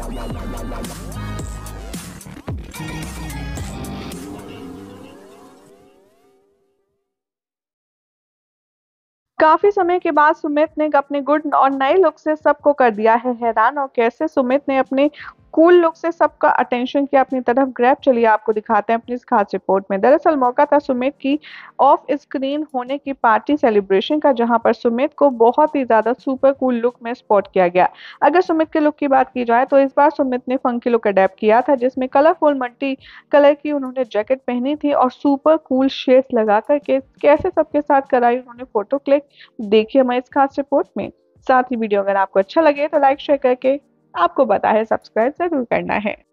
काफी समय के बाद सुमित ने अपने गुड और नए लुक से सबको कर दिया है हैरान। और कैसे सुमित ने अपने कूल लुक से सबका अटेंशन किया अपनी तरफ। ग्रैब चलिए आपको दिखाते हैं अपनी इस खास रिपोर्ट में। दरअसल मौका था सुमित की ऑफ स्क्रीन होने की पार्टी सेलिब्रेशन का, जहां पर सुमित को बहुत ही ज्यादा सुपर कूल लुक में स्पॉट किया गया। अगर सुमित के लुक की बात की जाए तो इस बार सुमित ने फंकी लुक अडेप्ट किया था, जिसमें कलरफुल मल्टी कलर की उन्होंने जैकेट पहनी थी और सुपर कूल शेड्स लगा करके कैसे सबके साथ कराई उन्होंने फोटो क्लिक। देखिए हमारी इस खास रिपोर्ट में। साथ ही वीडियो अगर आपको अच्छा लगे तो लाइक शेयर करके आपको पता है सब्सक्राइब जरूर करना है।